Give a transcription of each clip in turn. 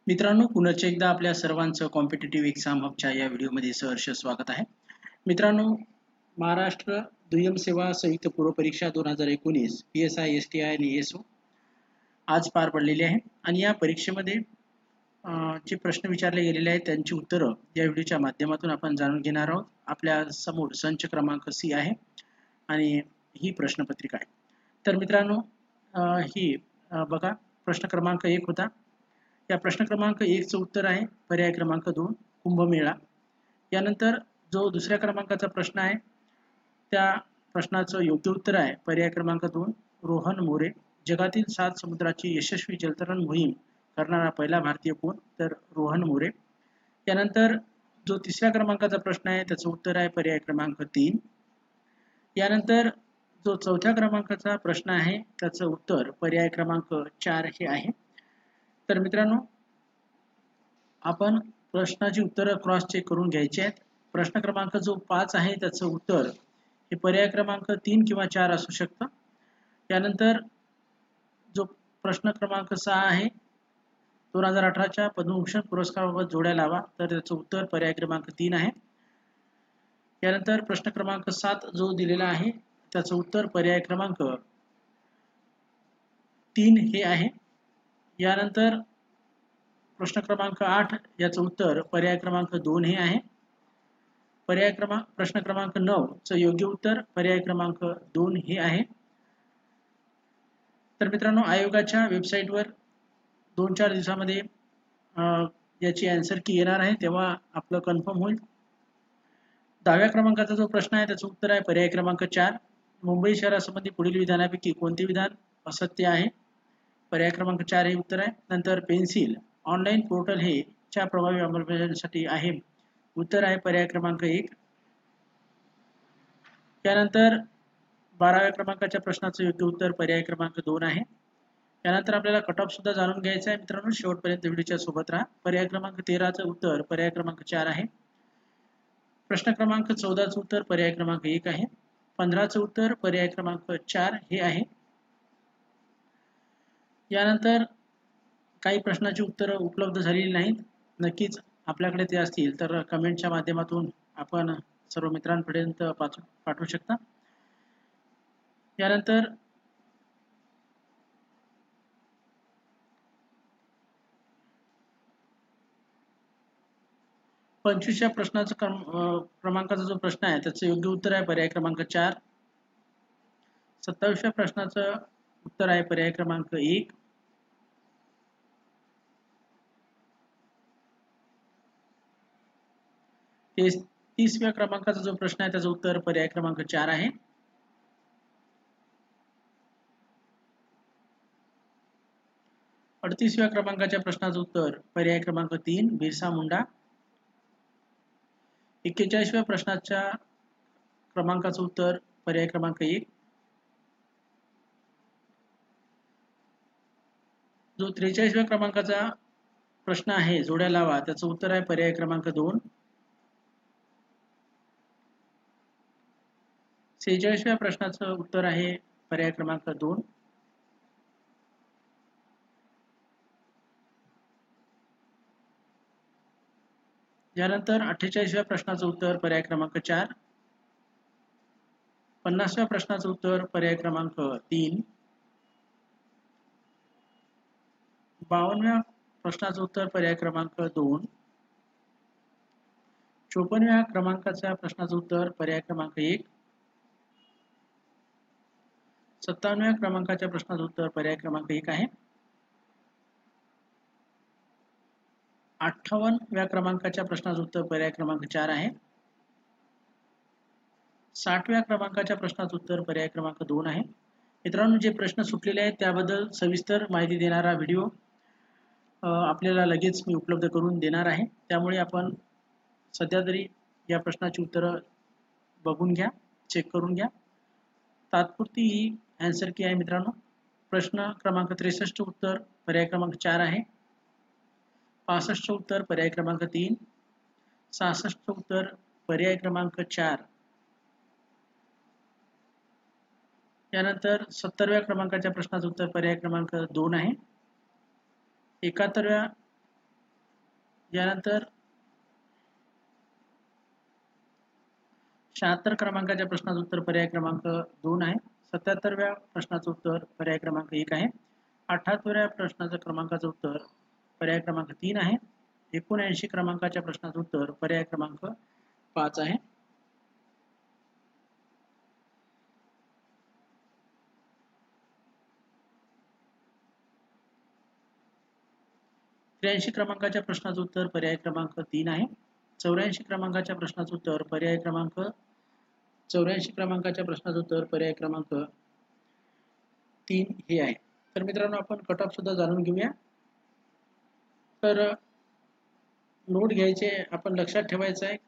मित्रांनो, पुनश्च एकदा आपल्या सर्वांचं कॉम्पिटिटिव्ह एक्झाम हबच्या या व्हिडिओमध्ये सहर्ष स्वागत आहे. मित्रांनो, महाराष्ट्र दुय्यम सेवा संयुक्त पूर्व परीक्षा 2019 PSI, STI आणि ESO आज पार पडलेली आहे आणि या परीक्षेमध्ये जे प्रश्न विचारले गेलेले आहेत त्यांची उत्तरं या व्हिडिओच्या माध्यमातून आपण जाणून घेणार आहोत. आपल्या समोर संच क्रमांक C आहे आणि ही प्रश्नपत्रिका आहे. तर मित्रांनो, बघा, प्रश्न क्रमांक 1 होता. या प्रश्न क्रमांक 1 चं उत्तर आहे पर्याय क्रमांक 2 कुंभमेळा. यानंतर जो दुसऱ्या क्रमांकाचा प्रश्न आहे त्या प्रश्नाचं योग्य उत्तर आहे पर्याय क्रमांक 2 रोहन मोरे. जगातील 7 समुद्राची यशस्वी जलतरण मोहीम करणारा पहिला भारतीय कोण? तर रोहन मोरे. यानंतर जो तिसऱ्या क्रमांकाचा प्रश्न आहे त्याचं उत्तर आहे पर्याय क्रमांक 3. यानंतर जो चौथ्या क्रमांकाचा प्रश्न आहे त्याचं उत्तर पर्याय क्रमांक 4 हे आहे. तर मित्रांनो, आपण प्रश्नाची उत्तरं क्रॉस चेक करून घ्यायची आहेत. प्रश्न क्रमांक जो 5 आहे त्याचं उत्तर हे पर्याय क्रमांक 3 किंवा 4 असू शकतं. त्यानंतर जो प्रश्न क्रमांक 6 आहे 2018च्या पद्मभूषण पुरस्काराबाबत जोड्या लावा, तर त्याचं उत्तर पर्याय क्रमांक 3 आहे. यानंतर प्रश्न क्रमांक 7 जो दिलेला आहे त्याचं उत्तर पर्याय क्रमांक 3 हे आहे. यानंतर प्रश्न क्रमांक 8 याचं उत्तर पर्याय क्रमांक 2 हे आहे. प्रश्न क्रमांक 9 चं योग्य उत्तर पर्याय क्रमांक 2 हे आहे. तर मित्रांनो, आयोगाच्या वेबसाईटवर 2-4 दिवसामध्ये याची आन्सर की येणार आहे, तेव्हा आपलं कन्फर्म होईल. 10व्या क्रमांकाचा जो प्रश्न आहे त्याचं उत्तर आहे पर्याय क्रमांक 4 मुंबई शहरासंबंधी पुढील विधानापैकी कोणते विधान असत्य आहे? पर्याय क्रमांक 4 हे उत्तर आहे. नंतर पेन्सिल ऑनलाईन पोर्टल हे च्या प्रभावी अंमलबजावणीसाठी आहे, उत्तर आहे पर्याय क्रमांक 1. त्यानंतर 12व्या क्रमांकाच्या प्रश्नाचं योग्य उत्तर पर्याय क्रमांक 2 आहे. त्यानंतर आपल्याला कट ऑफ सुद्धा जाणून घ्यायचा आहे. मित्रांनो, शेवटपर्यंत व्हिडिओच्या सोबत राहा. पर्याय क्रमांक 13चं उत्तर पर्याय क्रमांक 4 आहे. प्रश्न क्रमांक 14चं उत्तर पर्याय क्रमांक 1 आहे. 15चं उत्तर पर्याय क्रमांक 4 हे आहे. यानंतर काही प्रश्नाची उत्तरं उपलब्ध झालेली नाहीत. नक्कीच आपल्याकडे ते असतील तर कमेंटच्या माध्यमातून आपण सर्व मित्रांपर्यंत पाठवू शकता. यानंतर पंचवीसच्या प्रश्नाचा क्रमांकाचा जो प्रश्न आहे त्याचं योग्य उत्तर आहे पर्याय क्रमांक 4. 27व्या प्रश्नाचं उत्तर आहे पर्याय क्रमांक 1. ते 30व्या क्रमांकाचा जो प्रश्न आहे त्याचं उत्तर पर्याय क्रमांक 4 आहे. अडतीसव्या क्रमांकाच्या प्रश्नाचं उत्तर पर्याय क्रमांक 3 बिरसा मुंडा. 41व्या प्रश्नाच्या क्रमांकाचं उत्तर पर्याय क्रमांक 1. जो 43व्या क्रमांकाचा प्रश्न आहे जोड्या लावा, त्याचं उत्तर आहे पर्याय क्रमांक 2. 46व्या प्रश्नाचं उत्तर आहे पर्याय क्रमांक 2. यानंतर 48व्या प्रश्नाचं उत्तर पर्याय क्रमांक 4. 50व्या प्रश्नाचं उत्तर पर्याय क्रमांक 3. 52व्या प्रश्नाचं उत्तर पर्याय क्रमांक 2. 54व्या क्रमांकाच्या प्रश्नाचं उत्तर पर्याय क्रमांक 1. 57व्या क्रमांकाच्या प्रश्नाचं उत्तर पर्याय क्रमांक 1 आहे. 58व्या क्रमांकाच्या प्रश्नाचं उत्तर पर्याय क्रमांक 4 आहे. 60व्या क्रमांकाच्या प्रश्नाचं उत्तर पर्याय क्रमांक 2 आहे. मित्रांनो, जे प्रश्न सुटलेले आहेत त्याबद्दल सविस्तर माहिती देणारा व्हिडिओ आपल्याला लगेच मी उपलब्ध करून देणार आहे. त्यामुळे आपण सध्या तरी या प्रश्नाची उत्तरं बघून घ्या, चेक करून घ्या. तात्पुरती ही आन्सर की आहे मित्रांनो. प्रश्न क्रमांक 63 उत्तर पर्याय क्रमांक 4 आहे. 65 उत्तर पर्याय क्रमांक 3. 66 उत्तर पर्याय क्रमांक 4. यानंतर 70व्या क्रमांकाच्या प्रश्नाचं उत्तर पर्याय क्रमांक 2 आहे. 71व्या यानंतर 76 क्रमांकाच्या प्रश्नाचं उत्तर पर्याय क्रमांक 2 आहे. 77व्या प्रश्नाचं उत्तर पर्याय क्रमांक 1 आहे. 78व्या प्रश्नाचं क्रमांकाचं उत्तर पर्याय क्रमांक 3 आहे. 79 क्रमांकाच्या प्रश्नाचं उत्तर पर्याय क्रमांक 5 आहे. त्र्याऐंशी क्रमांकाच्या प्रश्नाचं उत्तर पर्याय क्रमांक 3 आहे. 84 क्रमांकाच्या प्रश्नाचं उत्तर पर्याय क्रमांक 84 क्रमांकाच्या प्रश्नाचं उत्तर पर्याय क्रमांक 3 हे आहे. तर मित्रांनो आपण कट ऑफ सुद्धा जाणून घेऊया. तर नोट घ्यायचे, आपण लक्षात ठेवायचं आहे.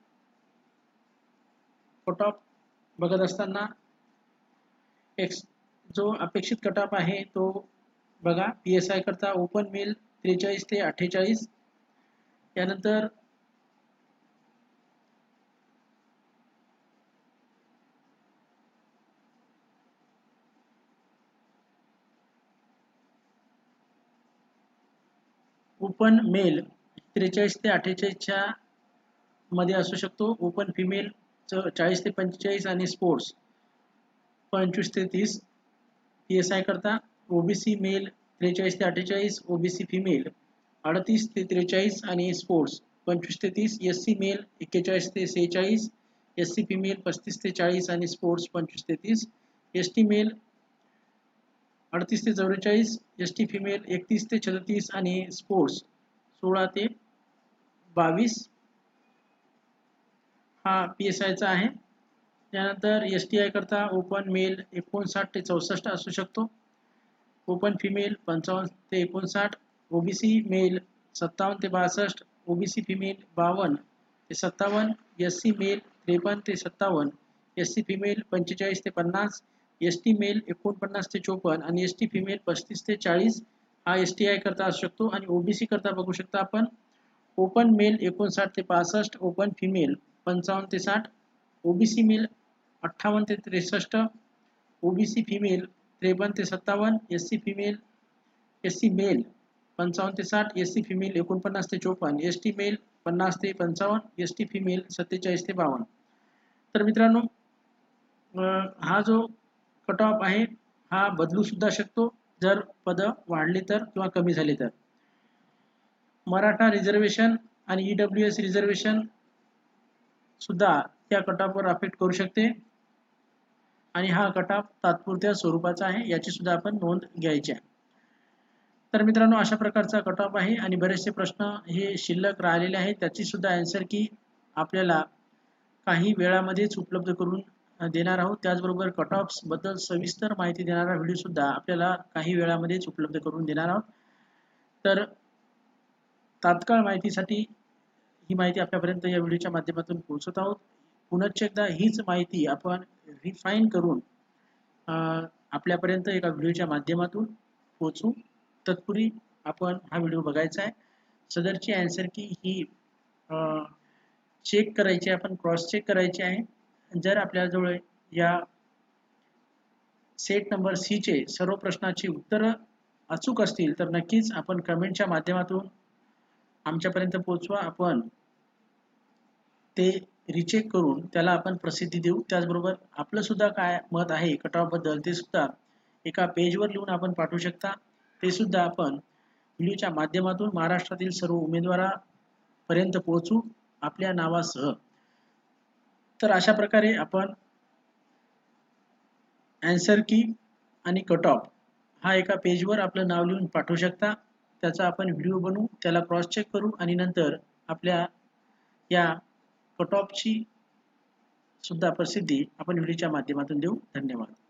कट ऑफ बघत असताना जो अपेक्षित कट ऑफ आहे तो बघा. PSI करता ओपन मेल 43 ते 48, यानंतर ओपन मेल 43 ते 48च्या मध्ये असू शकतो. ओपन फिमेल 40 ते 45 आणि स्पोर्ट्स 25 ते 30. PSI करता OBC मेल 43 ते 48, OBC फिमेल 38 ते 43 आणि स्पोर्ट्स 25 ते 30. SC मेल 41 ते 46, SC फिमेल 35 ते 40 आणि स्पोर्ट्स 25 ते 30. ST मेल 38 ते 44, ST फिमेल 31 ते 36 आणि स्पोर्ट्स 16 ते 22 हा PSIचा आहे. त्यानंतर STI करता ओपन मेल 59 ते 64 असू शकतो. ओपन फिमेल 55 ते 59, OBC मेल 57 ते 62, OBC फिमेल 52 ते 57, SC मेल 53 ते 57, SC फिमेल 45 ते 50, ST मेल 49 ते 54 आणि ST फिमेल 35 ते 40 हा STI करता असू शकतो. आणि OBC करता बघू शकता आपण ओपन मेल 59 ते 65, ओपन फिमेल 55 ते 60, OBC मेल 58 ते 63, OBC फिमेल 53 ते 57, SC मेल 55 ते 60, SC फिमेल 49 ते 54, ST मेल 50 ते 55, ST फिमेल 47 ते 52. तर मित्रांनो हा जो कट ऑफ आहे हा बदलू सुद्धा शकतो जर पद वाढली तर किंवा कमी झाली तर. मराठा रिझर्वेशन आणि EWS रिझर्वेशन सुद्धा त्या कट ऑफवर अफेक्ट करू शकते आणि हा कट ऑफ तात्पुरत्या स्वरूपाचा आहे, याची सुद्धा आपण नोंद घ्यायची आहे. तर मित्रांनो अशा प्रकारचा कट ऑफ आहे आणि बरेचसे प्रश्न हे शिल्लक राहिलेले आहेत, त्याची सुद्धा आन्सर की आपल्याला काही वेळामध्येच उपलब्ध करून देणार आहोत. त्याचबरोबर कट ऑफ्स बद्दल सविस्तर माहिती देणारा व्हिडिओ सुद्धा आपल्याला काही वेळामध्येच उपलब्ध करून देणार आहोत. तर तात्काळ माहितीसाठी ही माहिती आपल्यापर्यंत या व्हिडिओच्या माध्यमातून पोहोचत आहोत. पुनश्च एकदा हीच माहिती आपण रिफाईन करून आपल्यापर्यंत एका व्हिडिओच्या माध्यमातून पोहोचू. तत्पूर्वी आपण हा व्हिडिओ बघायचा आहे. सदरची आन्सर की ही चेक करायची, आपण क्रॉस चेक करायची आहे. जर आपल्याजवळ या सेट नंबर C चे सर्व प्रश्नाची उत्तरं अचूक असतील तर नक्कीच आपण कमेंटच्या माध्यमातून आमच्यापर्यंत पोहोचवा. आपण ते रिचेक करून त्याला आपण प्रसिद्धी देऊ. त्याचबरोबर आपलं सुद्धा काय मत आहे कट ऑफ बद्दल ते सुद्धा एका पेजवर लिहून आपण पाठवू शकता. ते सुद्धा आपण व्हिडिओच्या माध्यमातून महाराष्ट्रातील सर्व उमेदवारापर्यंत पोहोचू आपल्या नावासह. तर अशा प्रकारे आपण आन्सर की आणि कट ऑफ हा एका पेजवर आपलं नाव लिहून पाठवू शकता. त्याचा आपण व्हिडिओ बनवू, त्याला क्रॉस चेक करू आणि नंतर आपल्या या कट ऑफची सुद्धा प्रसिद्धी आपण व्हिडिओच्या माध्यमातून देऊ. धन्यवाद.